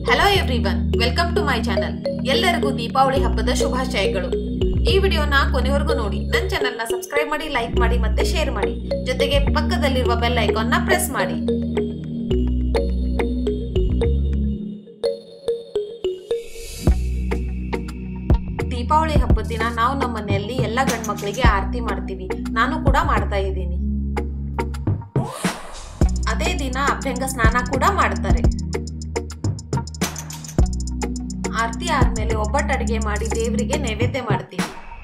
Hello everyone, welcome to my channel. ಎಲ್ಲರಿಗೂ ದೀಪಾವಳಿ ಹಬ್ಬದ ಶುಭಾಶಯಗಳು. ಈ ವಿಡಿಯೋನ ಕೊನೆವರೆಗೂ ನೋಡಿ. ನನ್ನ ಚಾನೆಲ್ ನ ಸಬ್ಸ್ಕ್ರೈಬ್ ಮಾಡಿ, ಲೈಕ್ ಮಾಡಿ ಮತ್ತೆ ಶೇರ್ ಮಾಡಿ. ಜೊತೆಗೆ ಪಕ್ಕದಲ್ಲಿರುವ ಬೆಲ್ ಐಕಾನ್ ನ ಪ್ರೆಸ್ ಮಾಡಿ. ದೀಪಾವಳಿ ಹಬ್ಬದ ದಿನ ನಾವು ನಮ್ಮ ಮನೆಯಲ್ಲಿ ಎಲ್ಲ ಗಂಡು ಮಕ್ಕಳಿಗೆ ಆರತಿ ಮಾಡ್ತೀವಿ. ನಾನು ಕೂಡ ಮಾಡ್ತಾ ಇದ್ದೀನಿ. ಅದೇ ದಿನ ಅಭ್ಯಂಗ ಸ್ನಾನ ಕೂಡ ಮಾಡ್ತಾರೆ. ಆರತಿ ಆದ್ಮೇಲೆ ಒಬ್ಬಟ್ಟು ಅಡಿಗೆ ಮಾಡಿ ದೇವರಿಗೆ ನೈವೇದ್ಯ ಮಾಡ್ತೀವಿ.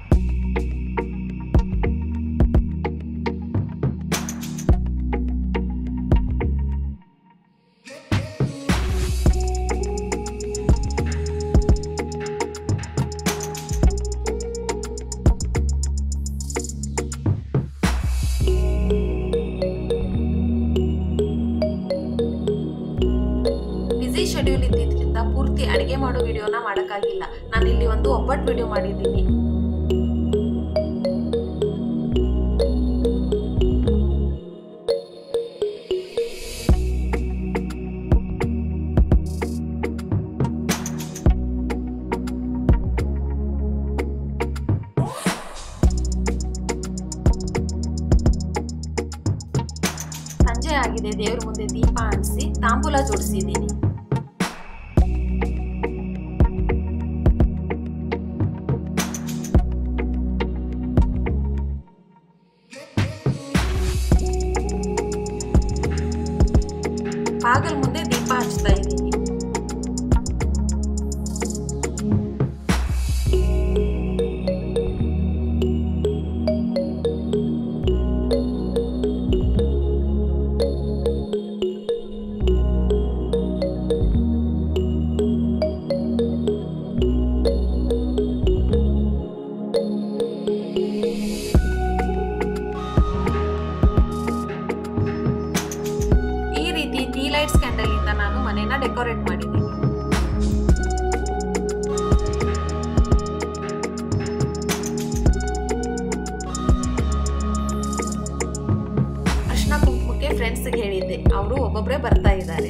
ಬಿಸಿ ಶೆಡ್ಯೂಲ್ ಇದ್ದಿದ್ರಿಂದ ಪೂರ್ತಿ ಅಡಿಗೆ ಮಾಡೋ ವಿಡಿಯೋನ ಮಾಡಕ್ಕಾಗಿಲ್ಲ. ನಾನು ಇಲ್ಲಿ ಒಂದು ಒಬ್ಬಟ್ಟು ವಿಡಿಯೋ ಮಾಡಿದ್ದೀನಿ. ಸಂಜೆ ಆಗಿದೆ. ದೇವ್ರ ಮುಂದೆ ದೀಪ ಅಂಟಿಸಿ ತಾಂಬೂಲ ಜೋಡಿಸಿದ್ದೀನಿ. ಬಾಗಲ್ ಮುಂದೆ ದೀಪ ಹಚ್ತಾ ಇದ್ದೀನಿ. ಲೈಟ್ಸ್ ಕ್ಯಾಂಡಲ್ ಇಂದ ನಾನು ಮನೆನ ಡೆಕೋರೇಟ್ ಮಾಡಿದ್ದೀನಿ. ಅರ್ಶಿನ ಕುಂಕುಮಕ್ಕೆ ಫ್ರೆಂಡ್ಸ್ ಹೇಳಿದ್ದೆ, ಅವರು ಒಬ್ಬೊಬ್ಬರೇ ಬರ್ತಾ ಇದ್ದಾರೆ.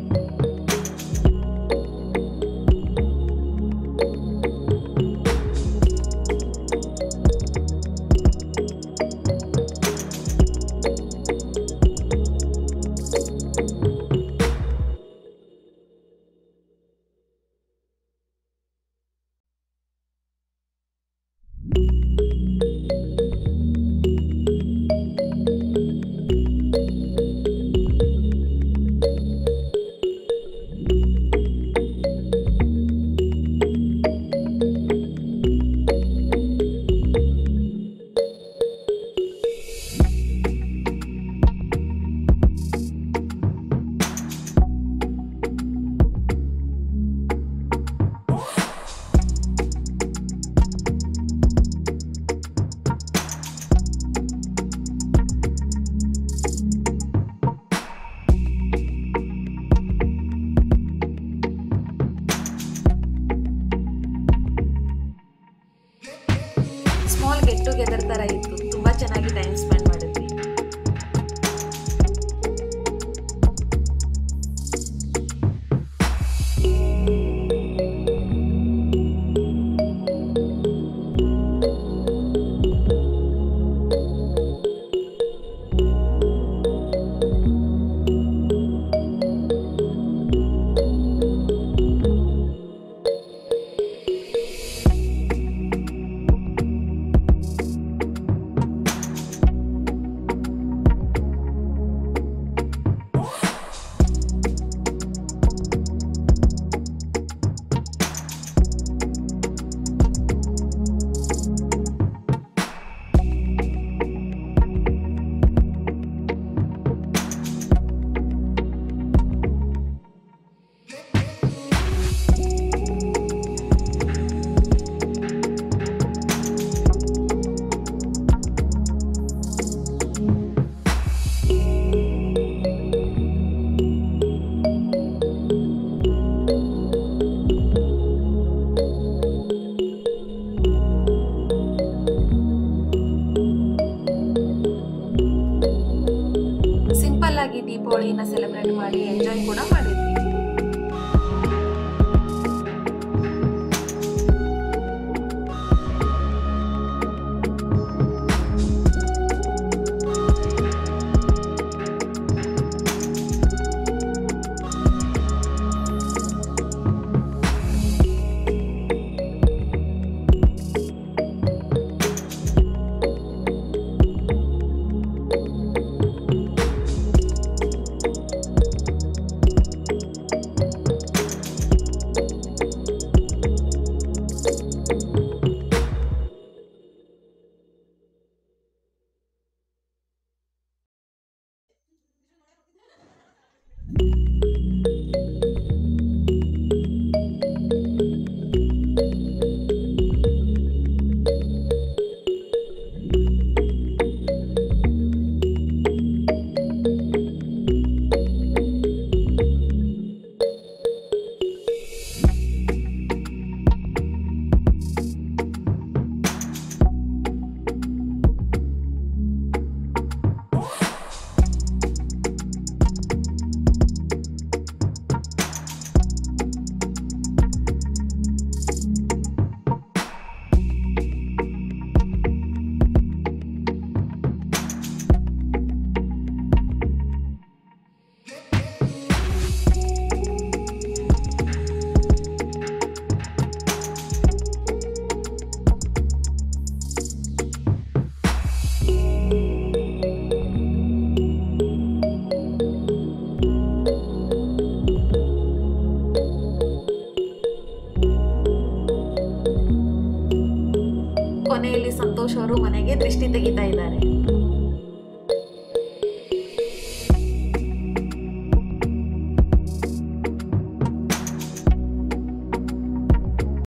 ಸ್ಮಾಲ್ ಗೆಟ್ ಟುಗೆದರ್ ತರ ಇತ್ತು. ತುಂಬಾ ಚೆನ್ನಾಗಿ ಟೈಮ್ ಸ್ಪೆಂಡ್ ಮಾಡಿದ್ವಿ. ಸಿಂಪಲ್ ಆಗಿ ದೀಪಾವಳಿನ ಸೆಲೆಬ್ರೇಟ್ ಮಾಡಿ ಎಂಜಾಯ್ ಕೂಡ ಮಾಡಿದ್ವಿ.